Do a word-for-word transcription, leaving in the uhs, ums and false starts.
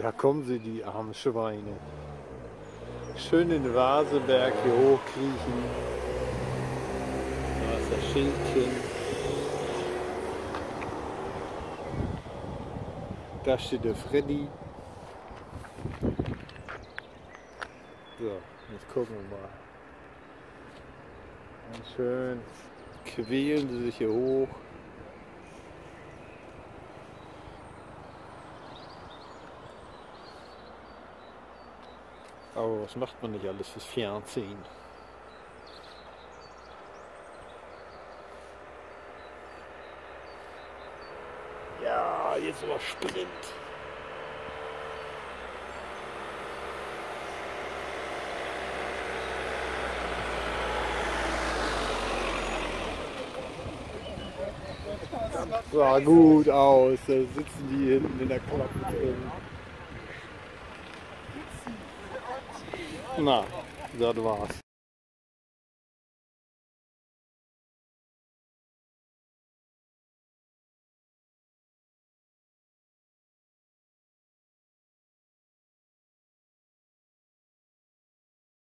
Da kommen sie, die armen Schweine. Schön in den Vasenberg hier hochkriechen. Da ist das Schildchen. Da steht der Freddy. So, jetzt gucken wir mal. Und schön quälen sie sich hier hoch. Aber was macht man nicht alles fürs Fernsehen? Ja, jetzt aber Sprint. Das sah gut aus. Da sitzen die hinten in der Klappe drin. Na, das war's.